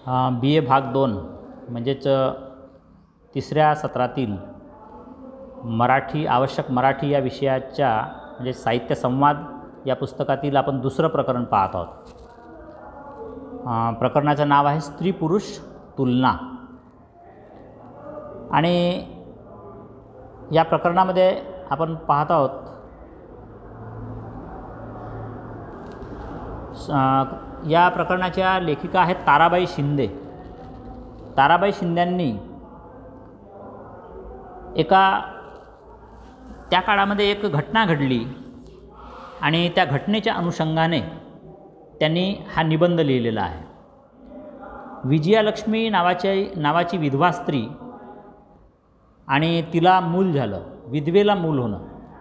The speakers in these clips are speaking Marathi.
BA भाग 2 म्हणजेच तिसऱ्या सत्रातील मराठी आवश्यक मराठी या विषयाच्या म्हणजे साहित्य संवाद या पुस्तकातील आपण दुसरं प्रकरण पाहत आहोत. प्रकरणाचं नाव आहे स्त्री पुरुष तुलना. आणि या प्रकरणामध्ये आपण पाहत आहोत या प्रकरणाच्या लेखिका आहेत ताराबाई शिंदे. ताराबाई शिंद्यांनी त्या काळामध्ये एक घटना घडली आणि त्या घटनेच्या अनुषंगाने त्यांनी हा निबंध लिहिलेला आहे. विजयालक्ष्मी नावाची विधवा स्त्री आणि तिला मूल झालं, विधवेला मूल होणं,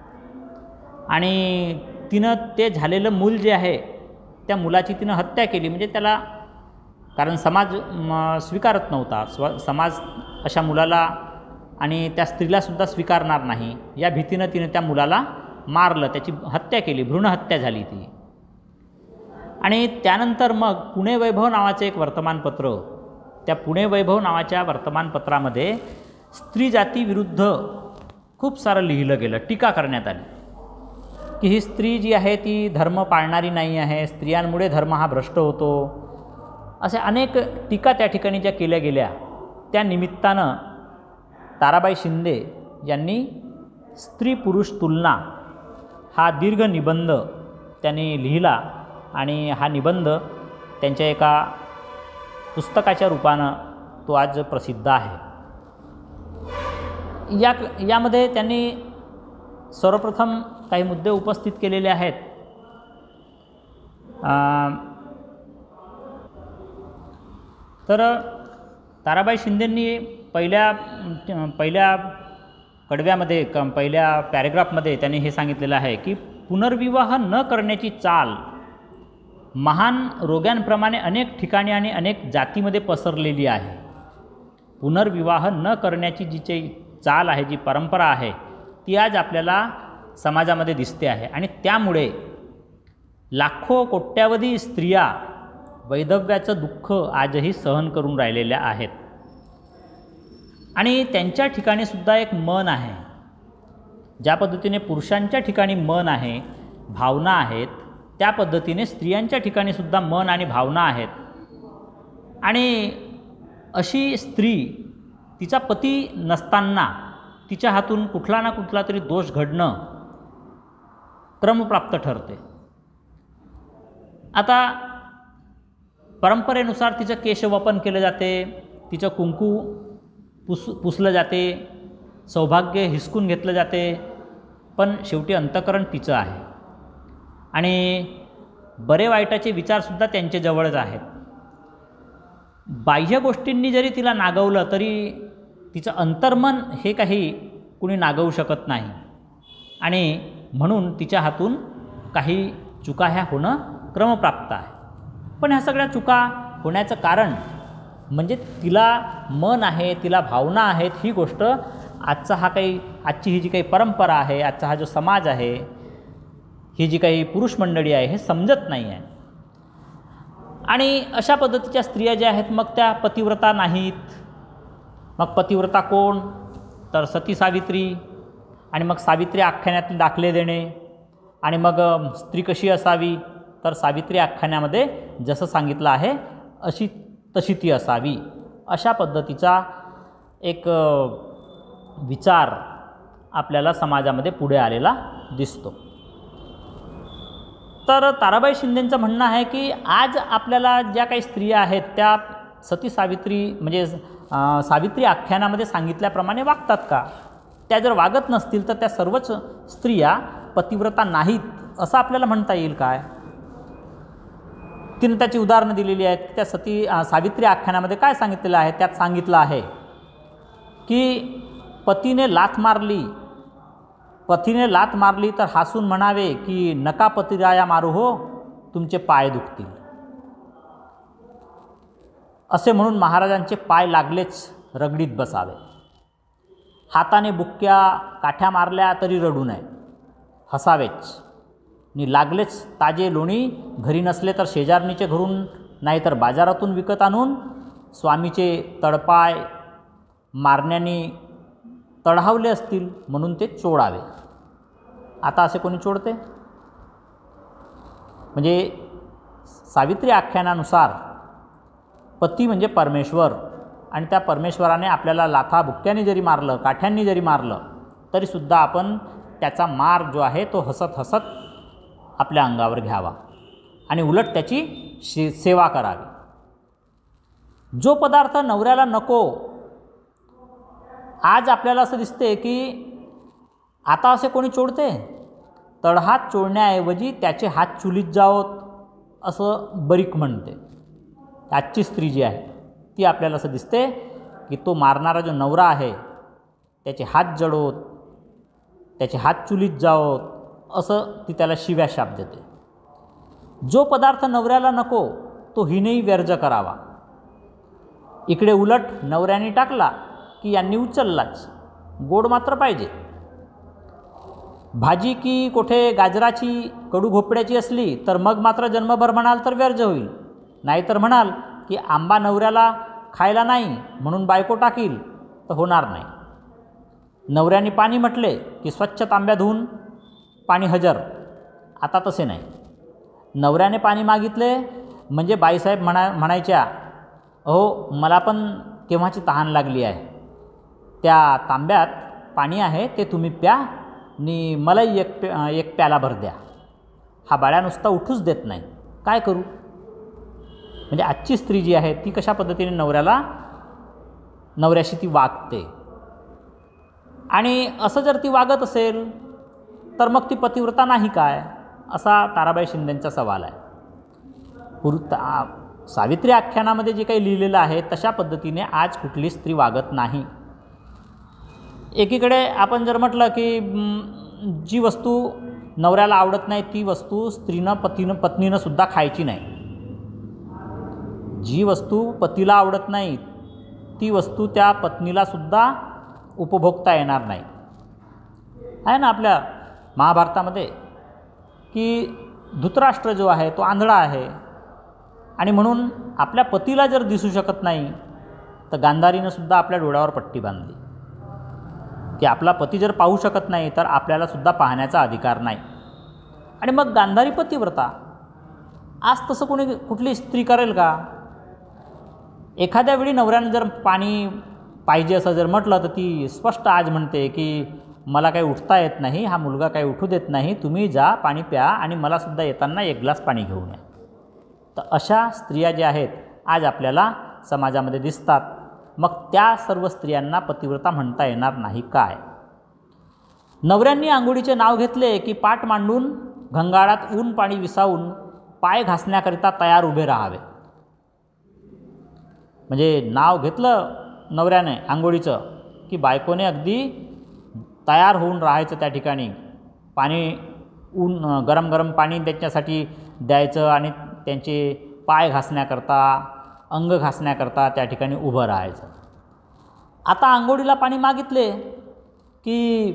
आणि तिनं ते झालेलं मूल जे आहे त्या मुलाची तिनं हत्या केली. म्हणजे त्याला कारण समाज स्वीकारत नव्हता, समाज अशा मुलाला आणि त्या स्त्रीलासुद्धा स्वीकारणार नाही या भीतीनं तिनं त्या मुलाला मारलं, त्याची हत्या केली, भ्रूणहत्या झाली ती. आणि त्यानंतर मग पुणे वैभव नावाचं एक वर्तमानपत्र, त्या पुणे वैभव नावाच्या वर्तमानपत्रामध्ये स्त्री जातीविरुद्ध खूप सारं लिहिलं गेलं, टीका करण्यात आली की ही स्त्री जी आहे ती धर्म पाळणारी नाही आहे, स्त्रियांमुळे धर्म हा भ्रष्ट होतो, अशा अनेक टीका त्या ठिकाणी ज्या केल्या गेल्या. त्या निमित्तानं ताराबाई शिंदे यांनी स्त्री पुरुष तुलना हा दीर्घ निबंध त्यांनी लिहिला आणि हा निबंध त्यांच्या एका पुस्तकाच्या रूपानं तो आज प्रसिद्ध आहे. यामध्ये त्यांनी सर्वप्रथम काही मुद्दे उपस्थित केलेले आहेत. तर ताराबाई शिंदेंनी पहिल्या कडव्यामध्ये पहिल्या पॅरेग्राफमध्ये त्यांनी हे सांगितलेलं आहे की पुनर्विवाह न करण्याची चाल महान रोग्यांप्रमाणे अनेक ठिकाणी आणि अनेक जातीमध्ये पसरलेली आहे. पुनर्विवाह न करण्याची जी चाल आहे, जी परंपरा आहे, ती आज आपल्याला समाजामध्ये दिसते आहे. आणि त्यामुळे लाखो कोट्यावधी स्त्रिया वैधव्याचं दुःख आजही सहन करून राहिलेल्या आहेत. आणि त्यांच्या ठिकाणीसुद्धा एक मन आहे. ज्या पद्धतीने पुरुषांच्या ठिकाणी मन आहे, भावना आहेत, त्या पद्धतीने स्त्रियांच्या ठिकाणीसुद्धा मन आणि भावना आहेत. आणि अशी स्त्री तिचा पती नसताना तिच्या हातून कुठला ना कुठला तरी दोष घडणं क्रमप्राप्त ठरते. आता परंपरेनुसार तिचं केशवपन केलं जाते, तिचं कुंकू पुसलं जाते, सौभाग्य हिसकून घेतलं जाते, पण शेवटी अंतःकरण तिचं आहे. आणि बरे वाईटाचे विचारसुद्धा त्यांच्याजवळच आहेत. बाह्य गोष्टींनी जरी तिला नागवलं तरी तिचं अंतर्मन हे काही कुणी नागवू शकत नाही. आणि म्हणून तिच्या हातून काही चुका ह्या होणं क्रमप्राप्त आहे. पण ह्या सगळ्या चुका होण्याचं कारण म्हणजे तिला मन आहे, तिला भावना आहेत, ही गोष्ट आजची ही जी काही परंपरा आहे, आजचा हा जो समाज आहे, ही जी काही पुरुष मंडळी आहे, हे समजत नाही आहे. आणि अशा पद्धतीच्या स्त्रिया ज्या आहेत मग त्या पतिव्रता नाहीत. मग पतिव्रता कोण? तर सती सावित्री. आणि मग सावित्री आख्यानातील दाखले देणे. आणि मग स्त्री कशी असावी? तर सावित्री आख्यानामध्ये जसं सांगितलं आहे अशी तशी ती असावी, अशा पद्धतीचा एक विचार आपल्याला समाजामध्ये पुढे आलेला दिसतो. तर ताराबाई शिंदेंचं म्हणणं आहे की आज आपल्याला ज्या काही स्त्रिया आहेत त्या सती सावित्री म्हणजे सावित्री आख्यानामध्ये सांगितल्याप्रमाणे वागतात का? त्या जर वागत नसतील तर त्या सर्वच स्त्रिया पतिव्रता नाहीत असं आपल्याला म्हणता येईल काय? तिनं त्याची उदाहरणं दिलेली आहेत. त्या सावित्री आख्यानामध्ये काय सांगितलेलं आहे? त्यात सांगितलं आहे की पतीने लाथ मारली तर हसून म्हणावे की नका पतिराया मारू हो, तुमचे पाय दुखतील, असे म्हणून महाराजांचे पाय लागलेच रगडीत बसावे. हाताने बुक्क्या काठ्या मारल्या तरी रडू नये, हसावेच. आणि लागलेच ताजे लोणी घरी नसले तर शेजारणीचे घरून नाहीतर बाजारातून विकत आणून स्वामीचे तळपाय मारण्याने तढावले असतील म्हणून ते चोळावे. आता असे कोणी चोळते? म्हणजे सावित्री आख्यानानुसार पती म्हणजे परमेश्वर, आणि त्या परमेश्वराने आपल्याला लाथा बुक्क्याने जरी मारलं, काठ्यांनी जरी मारलं, तरीसुद्धा आपण त्याचा मार जो आहे तो हसत हसत आपल्या अंगावर घ्यावा आणि उलट त्याची सेवा करावी. जो पदार्थ नवऱ्याला नको, आज आपल्याला असं दिसते की आता असे कोणी चोळते? तळहात चोळण्याऐवजी त्याचे हात चुलीत जावोत असं बरीक म्हणते. आजची स्त्री जी आहे ती आपल्याला असं दिसते की तो मारणारा जो नवरा आहे त्याचे हात जळोत, त्याचे हात चुलीत जावोत असं ती त्याला शिव्या शाप देते. जो पदार्थ नवऱ्याला नको तो हिनेही वर्ज करावा. इकडे उलट नवऱ्याने टाकला की यांनी उचललाच. गोड मात्र पाहिजे. भाजी की कोठे गाजराची कडू घोपड्याची असली तर मग मात्र जन्मभर म्हणाल तर व्यर्थ होईल. नाहीतर म्हणाल की आंबा नवऱ्याला खायला नाही म्हणून बायको टाकील तर होणार नाही. नवऱ्याने पाणी म्हटले की स्वच्छ तांब्या धुवून पाणी हजर. आता तसे नाही. नवऱ्याने पाणी मागितले म्हणजे बाईसाहेब म्हणायच्या, अहो मला पण केव्हाची तहान लागली आहे, त्या तांब्यात पाणी आहे ते तुम्ही प्या आणि मलाही एक प्याला भर द्या. हा बाळ्या नुसता उठूच देत नाही. काय करू? म्हणजे आजची स्त्री जी आहे ती कशा पद्धतीने नवऱ्याशी ती वागते. आणि असं जर ती वागत असेल तर मग ती पतिव्रता नाही काय, असा ताराबाई शिंदेंचा सवाल आहे. सावित्री आख्यानामध्ये जे काही लिहिलेलं आहे तशा पद्धतीने आज कुठली स्त्री वागत नाही. एकीकडे आपण जर म्हटलं की जी वस्तू नवऱ्याला आवडत नाही ती वस्तू पत्नीनं सुद्धा खायची नाही. जी वस्तू पतीला आवडत नाही ती वस्तू त्या पत्नीला सुद्धा उपभोगता येणार नाही. आहे ना आपल्या महाभारतामध्ये की धृतराष्ट्र जो आहे तो आंधळा आहे आणि म्हणून आपल्या पतीला जर दिसू शकत नाही तर गांधारीनं सुद्धा आपल्या डोळ्यावर पट्टी बांधली की आपला पती जर पाहू शकत नाही तर आपल्याला सुद्धा पाहण्याचा अधिकार नाही. आणि मग गांधारी पतिव्रता. आज तसं कुठली स्त्री करेल का? एखाद्या वेळी नवऱ्यानं जर पाणी पाहिजे असं जर म्हटलं तर ती स्पष्ट आज म्हणते की मला काही उठता येत नाही, हा मुलगा काही उठू देत नाही, तुम्ही जा पाणी प्या आणि मलासुद्धा येताना एक ग्लास पाणी घेऊन या. तर अशा स्त्रिया ज्या आहेत आज आपल्याला समाजामध्ये दिसतात. मग त्या सर्व स्त्रियांना पतिव्रता म्हणता येणार नाही काय? नवऱ्यांनी आंघोळीचे नाव घेतले की पाठ मांडून घंगाळात ऊन पाणी विसावून पाय घासण्याकरिता तयार उभे राहावे. म्हणजे नाव घेतलं नवऱ्याने आंघोळीचं की बायकोने अगदी तयार होऊन राहायचं त्या ठिकाणी. पाणी गरम गरम पाणी त्याच्यासाठी द्यायचं आणि त्यांचे पाय घासण्याकरता अंग घासण्याकरता त्या ठिकाणी उभं राहायचं. आता आंघोळीला पाणी मागितले की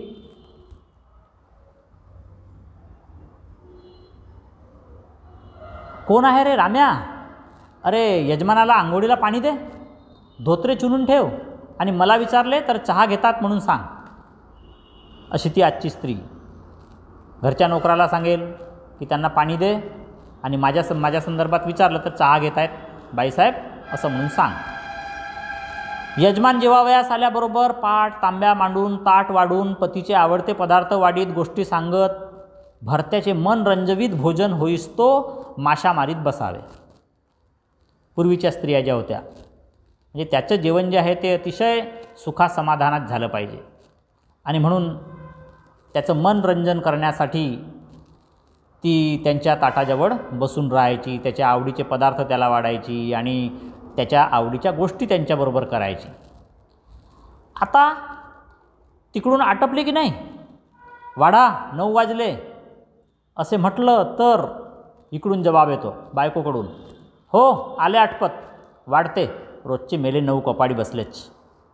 कोण आहे रे राम्या? अरे यजमानाला आंघोळीला पाणी दे, धोत्रे चुनून ठेव आणि मला विचारले तर चहा घेतात म्हणून सांग. अशी ती आजची स्त्री घरच्या नोकराला सांगेल की त्यांना पाणी दे आणि माझ्या संदर्भात विचारलं तर चहा घेत आहेत बाईसाहेब असं म्हणून सांग. यजमान जेवावयास आल्याबरोबर पाट तांब्या मांडून ताट वाढून पतीचे आवडते पदार्थ वाढीत गोष्टी सांगत भरत्याचे मन रंजवीत भोजन होईस्तो माशा मारीत बसावे. पूर्वीच्या स्त्रिया ज्या होत्या म्हणजे त्याचं जेवण जे आहे ते अतिशय सुखासमाधानात झालं पाहिजे आणि म्हणून त्याचं मनोरंजन करण्यासाठी ती त्यांच्या ताटाजवळ बसून राहायची, त्याच्या आवडीचे पदार्थ त्याला वाढायची आणि त्याच्या आवडीच्या गोष्टी त्यांच्याबरोबर करायची. आता तिकडून आटपले की नाही, वाढा 9 वाजले असे म्हटलं तर इकडून जबाब येतो बायकोकडून, हो आले आटपत, वाढते, रोजचे मेले 9 कपाडी बसलेच.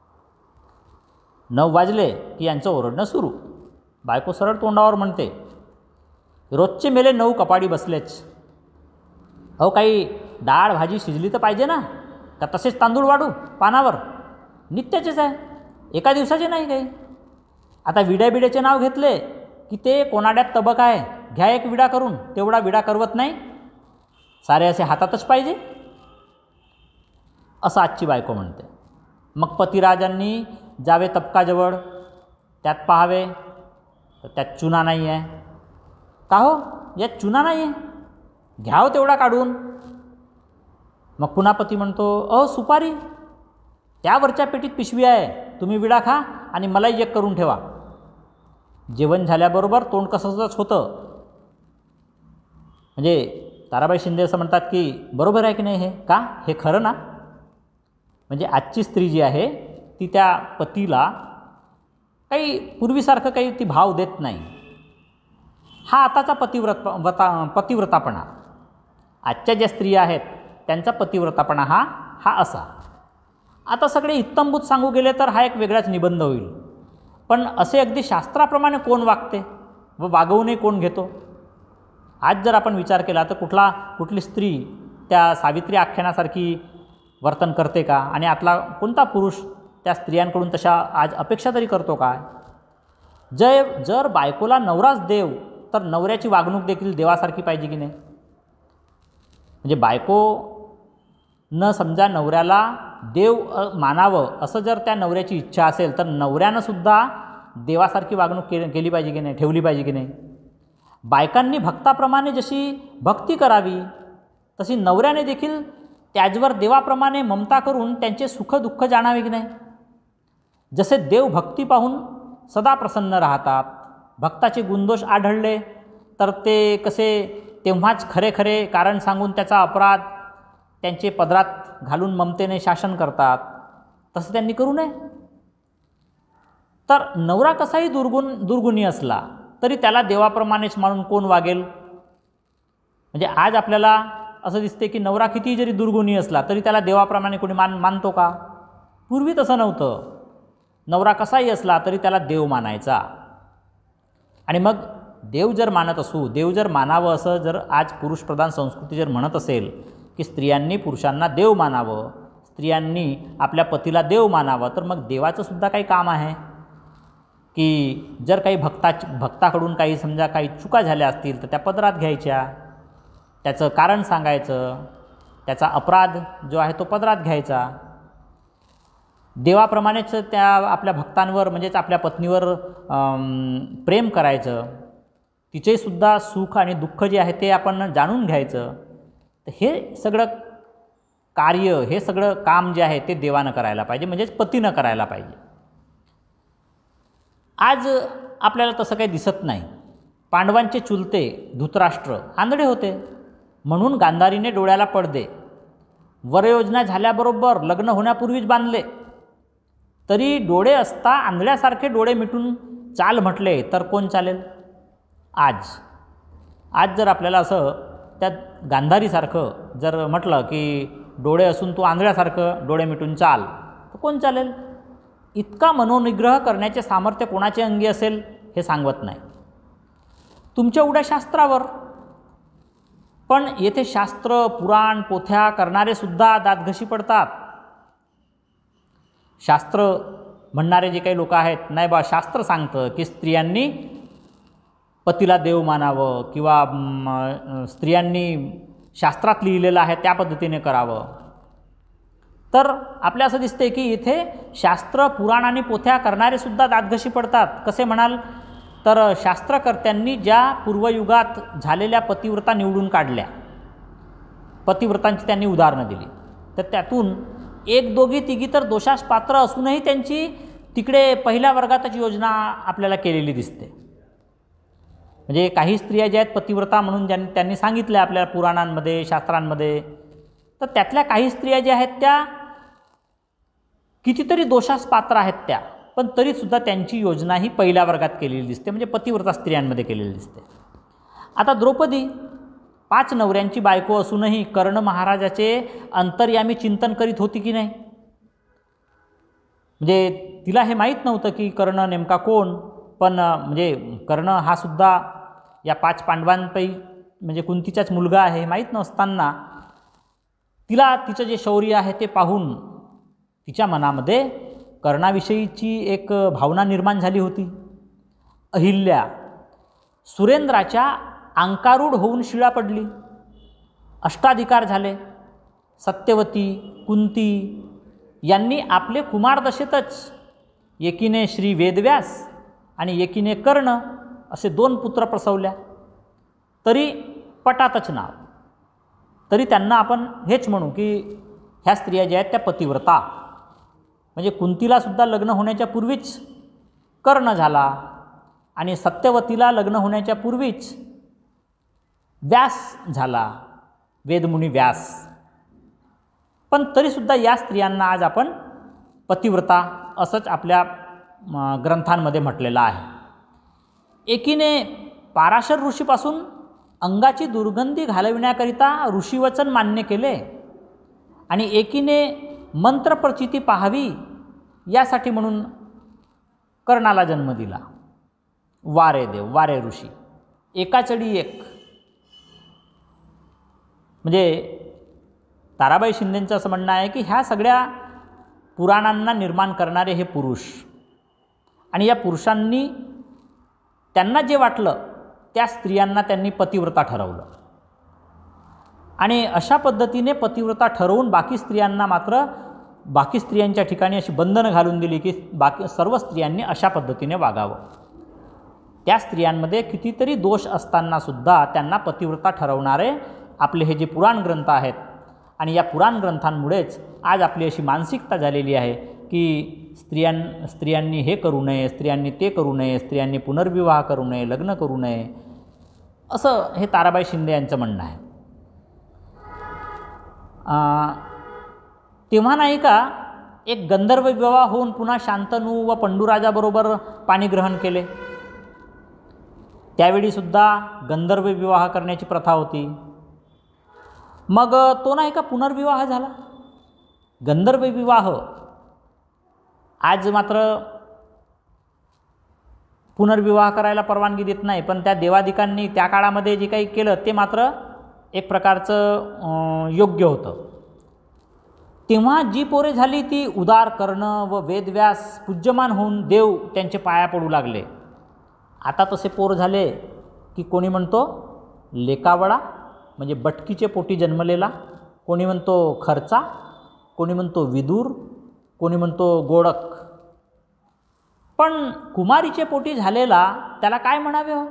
9 वाजले की यांचं ओरडणं सुरू. बायको सरळ तोंडावर म्हणते, रोजचे मेले 9 कपाडी बसलेच. अहो काही डाळ भाजी शिजली तर पाहिजे ना, का तसेच तांदूळ वाढू पानावर? नित्याचेच आहे, एका दिवसाचे नाही काही. आता विड्याचे नाव घेतले की ते कोणाड्यात तबक आहे, घ्या एक विडा करून, तेवढा विडा करवत नाही, सारे असे हातातच पाहिजे, असं आजची बायको म्हणते. मग पतिराजांनी जावे तबकाजवळ, त्यात पाहावे तर त्यात चुना नाही आहे. का हो, यात चुना नाही आहे, घ्याव तेवढा काढून. मग पुन्हा पती म्हणतो, सुपारी, त्यावरच्या पेटीत पिशवी आहे, तुम्ही विडा खा आणि मलाही एक करून ठेवा. जेवण झाल्याबरोबर तोंड कसंच होतं. म्हणजे ताराबाई शिंदे असं म्हणतात की बरोबर आहे की नाही हे? का हे खरं ना? म्हणजे आजची स्त्री जी आहे ती त्या पतीला काही पूर्वीसारखं काही ती भाव देत नाही. हा आताचा पतिव्रतापणा. आजच्या ज्या स्त्रिया आहेत त्यांचा पतिव्रतापणा हा असा. आता सगळे इत्तंभूत सांगू गेले तर हा एक वेगळाच निबंध होईल. पण असे अगदी शास्त्राप्रमाणे कोण वागते व वागवूनही कोण घेतो? आज जर आपण विचार केला तर कुठली स्त्री त्या सावित्री आख्यानासारखी वर्तन करते का? आणि आतला कोणता पुरुष त्या स्त्रियांकडून तशा आज अपेक्षा तरी करतो काय? जर बायकोला नवराच देव, तर नवऱ्याची वागणूक देखील देवासारखी पाहिजे की नाही? म्हणजे बायको न समजा नवऱ्याला देव मानावं असं जर त्या नवऱ्याची इच्छा असेल तर नवऱ्यानंसुद्धा देवासारखी वागणूक केली पाहिजे की नाही, ठेवली पाहिजे की नाही? बायकांनी भक्ताप्रमाणे जशी भक्ती करावी तशी नवऱ्याने देखील त्याचवर देवाप्रमाणे ममता करून त्यांचे सुखदुःख जाणावे की नाही? जसे देव भक्ती पाहून सदा प्रसन्न राहतात, भक्ताचे गुणदोष आढळले तर ते कसे तेव्हाच खरे कारण सांगून त्याचा अपराध त्यांचे पदरात घालून ममतेने शासन करतात, तसं त्यांनी करू नये. तर नवरा कसाही दुर्गुणी असला तरी त्याला देवाप्रमाणेच मानून कोण वागेल? म्हणजे आज आपल्याला असं दिसते की नवरा कितीही जरी दुर्गुणी असला तरी त्याला देवाप्रमाणे कोणी मानतो का? पूर्वी तसं नव्हतं. नवरा कसाही असला तरी त्याला देव मानायचा. आणि मग देव जर मानत असू, देव जर मानावं असं जर आज पुरुषप्रधान संस्कृती जर म्हणत असेल की स्त्रियांनी पुरुषांना देव मानावं, स्त्रियांनी आपल्या पतीला देव मानावं, तर मग देवाचं सुद्धा काही काम आहे की जर काही भक्ताकडून काही समजा काही चुका झाल्या असतील तर त्या पदरात घ्यायच्या, त्याचं कारण सांगायचं, त्याचा अपराध जो आहे तो पदरात घ्यायचा. देवाप्रमाणेच त्या आपल्या भक्तांवर म्हणजेच आपल्या पत्नीवर प्रेम करायचं, तिचेसुद्धा सुख आणि दुःख जे आहे ते आपण जाणून घ्यायचं. तर हे सगळं कार्य, हे सगळं काम जे आहे ते देवानं करायला पाहिजे, म्हणजेच पतीनं करायला पाहिजे. आज आपल्याला तसं काही दिसत नाही. पांडवांचे चुलते धृतराष्ट्र आंधळे होते, म्हणून गांधारीने डोळ्याला पडदे, वरयोजना झाल्याबरोबर लग्न होण्यापूर्वीच बांधले, तरी डोळे असता आंधळ्यासारखे डोळे मिटून चाल म्हटले तर कोण चालेल? आज जर आपल्याला असं त्या गांधारीसारखं जर म्हटलं की डोळे असून तू आंधळ्यासारखं डोळे मिटून चाल, तर कोण चालेल? इतका मनोनिग्रह करण्याचे सामर्थ्य कोणाचे अंगी असेल हे सांगत नाही. तुमच्या उड्या शास्त्रावर, पण येथे शास्त्र पुराण पोथ्या करणारे सुद्धा दातघशी पडतात. शास्त्र म्हणणारे जे काही लोक आहेत, नाही बा शास्त्र सांगतं की स्त्रियांनी पतीला देव मानावं किंवा स्त्रियांनी शास्त्रात लिहिलेलं आहे त्या पद्धतीने करावं, तर आपल्या असं दिसते की इथे शास्त्र पुराण आणि पोथ्या करणारे सुद्धा दातघशी पडतात. कसे म्हणाल तर शास्त्रकर्त्यांनी ज्या पूर्वयुगात झालेल्या पतिव्रता निवडून काढल्या, पतिव्रतांची त्यांनी उदाहरणं दिली, तर त्यातून एक दोघी तिघी तर दोषास पात्र असूनही त्यांची तिकडे पहिल्या वर्गातच योजना आपल्याला केलेली दिसते. म्हणजे काही स्त्रिया ज्या आहेत पतिव्रता म्हणून त्यांनी सांगितल्या आपल्या पुराणांमध्ये शास्त्रांमध्ये, तर त्यातल्या काही स्त्रिया ज्या आहेत त्या कितीतरी दोषास पात्र आहेत त्या, पण तरीसुद्धा त्यांची योजना ही पहिल्या वर्गात केलेली दिसते, म्हणजे पतिव्रता स्त्रियांमध्ये केलेली दिसते. आता द्रौपदी 5 नवऱ्यांची बायको असूनही कर्ण महाराजाचे अंतर्यामी चिंतन करीत होती की नाही? म्हणजे तिला हे माहीत नव्हतं की कर्ण नेमका कोण, पण म्हणजे कर्ण हा सुद्धा या 5 पांडवांपैकी म्हणजे कुंतीचाच मुलगा आहे हे माहीत नसताना तिला तिचं जे शौर्य आहे ते पाहून तिच्या मनामध्ये कर्णाविषयीची एक भावना निर्माण झाली होती. अहिल्या सुरेंद्राच्या अंकारूढ होऊन शिळा पडली. अष्टाधिकार झाले. सत्यवती, कुंती यांनी आपले कुमारदशेतच एकीने श्री वेदव्यास आणि एकीने कर्ण असे 2 पुत्र प्रसवल्या. तरी पटातच नाव. तरी त्यांना आपण हेच म्हणू की ह्या स्त्रिया ज्या आहेत त्या पतिव्रता. म्हणजे कुंतीलासुद्धा लग्न होण्याच्या पूर्वीच कर्ण झाला आणि सत्यवतीला लग्न होण्याच्या पूर्वीच व्यास झाला, वेदमुनी व्यास. पण तरीसुद्धा या स्त्रियांना आज आपण पतिव्रता असंच आपल्या ग्रंथांमध्ये म्हटलेलं आहे. एकीने पाराशर ऋषीपासून अंगाची दुर्गंधी घालविण्याकरिता ऋषीवचन मान्य केले आणि एकीने मंत्रप्रचिती पाहावी यासाठी म्हणून कर्णाला जन्म दिला. वारे देव, वारे ऋषी, एकाचडी एक. म्हणजे ताराबाई शिंदेंचं असं म्हणणं आहे की ह्या सगळ्या पुराणांना निर्माण करणारे हे पुरुष आणि या पुरुषांनी त्यांना जे वाटलं त्या स्त्रियांना त्यांनी पतिव्रता ठरवलं आणि अशा पद्धतीने पतिव्रता ठरवून बाकी स्त्रियांना मात्र बाकी स्त्रियांच्या ठिकाणी अशी बंधनं घालून दिली की बाकी सर्व स्त्रियांनी अशा पद्धतीने वागावं. त्या स्त्रियांमध्ये कितीतरी दोष असतानासुद्धा त्यांना पतिव्रता ठरवणारे आपले हे जे पुराण ग्रंथ आहेत आणि या पुराण ग्रंथांमुळेच आज आपली अशी मानसिकता झालेली आहे की स्त्रियांनी हे करू नये, स्त्रियांनी ते करू नये, स्त्रियांनी पुनर्विवाह करू नये, लग्न करू नये, असं हे ताराबाई शिंदे यांचं म्हणणं आहे. तेव्हा नाही का एक गंधर्व विवाह होऊन पुन्हा शांतनू व पंडूराजाबरोबर पाणीग्रहण केले. त्यावेळीसुद्धा गंधर्व विवाह करण्याची प्रथा होती. मग तो नाही का पुनर्विवाह झाला. गंधर्व विवाह आज मात्र पुनर्विवाह करायला परवानगी देत नाही, पण त्या देवादिकांनी त्या काळामध्ये जे काही केलं ते मात्र एक प्रकारचं योग्य होतं. तेव्हा जी पोरे झाली ती उदार कर्ण व वेदव्यास पूज्यमान होऊन देव त्यांचे पाया पडू लागले. आता तसे पोर झाले की कोणी म्हणतो लेकावळा म्हणजे बटकीचे पोटी जन्मलेला, कोणी म्हणतो खर्चा, कोणी म्हणतो विदूर, कोणी म्हणतो गोडक. पण कुमारीचे पोटी झालेला त्याला काय म्हणावे हो.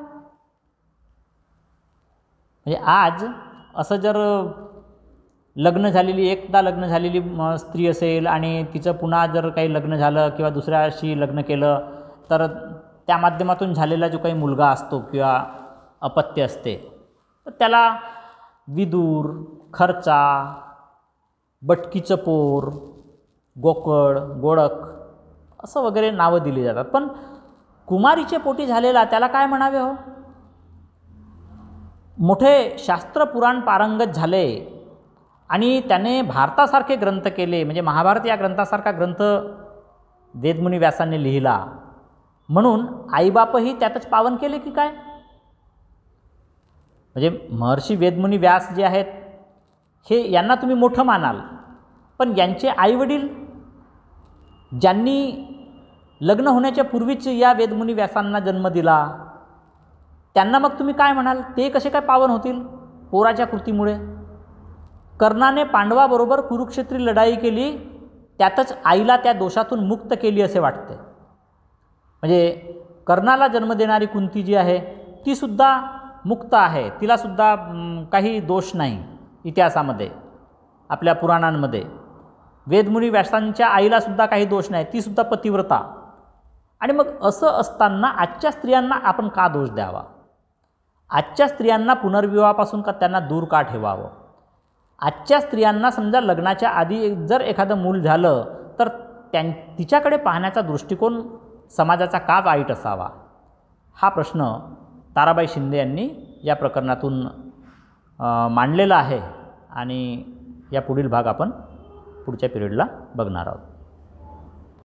म्हणजे आज असं जर लग्न झालेली एकदा लग्न झालेली स्त्री असेल आणि तिचं पुन्हा जर काही लग्न झालं किंवा दुसऱ्याशी लग्न केलं तर त्या माध्यमातून झालेला जो काही मुलगा असतो किंवा अपत्य असते तर त्याला विदूर, खर्चा, बटकीचं पोर, गोकळ, गोडक असं वगैरे नावं दिली जातात. पण कुमारीचे पोटी झालेला त्याला काय म्हणावे हो. मोठे शास्त्र पुराण पारंगत झाले आणि त्याने भारतासारखे ग्रंथ केले. म्हणजे महाभारत या ग्रंथासारखा ग्रंथ वेदमुनी व्यासांनी लिहिला म्हणून आईबापही त्यातच पावन केले की काय. म्हणजे महर्षी वेदमुनी व्यास जे आहेत हे यांना तुम्ही मोठं मानाल, पण यांचे आईवडील ज्यांनी लग्न होण्याच्या पूर्वीच या वेदमुनी व्यासांना जन्म दिला त्यांना मग तुम्ही काय म्हणाल. ते कसे काय पावन होतील पोराच्या कृतीमुळे. कर्णाने पांडवाबरोबर कुरुक्षेत्री लढाई केली, त्यातच आईला त्या दोषातून मुक्त केली असे वाटते. म्हणजे कर्णाला जन्म देणारी कुंती जी आहे तीसुद्धा मुक्त आहे, तिलासुद्धा काही दोष नाही इतिहासामध्ये आपल्या पुराणांमध्ये. वेदमुनी व्यासांच्या आईलासुद्धा काही दोष नाही, तीसुद्धा पतिव्रता. आणि मग असं असताना आजच्या स्त्रियांना आपण का दोष द्यावा. आजच्या स्त्रियांना पुनर्विवाहापासून का त्यांना दूर का ठेवावं. आजच्या स्त्रियांना समजा लग्नाच्या आधी जर एखादं मूल झालं तर तिच्याकडे पाहण्याचा दृष्टिकोन समाजाचा का वाईट असावा. हा प्रश्न ताराबाई शिंदे यांनी या प्रकरणातून मांडलेला आहे आणि या पुढील भाग आपण पुढच्या पिरियडला बघणार आहोत.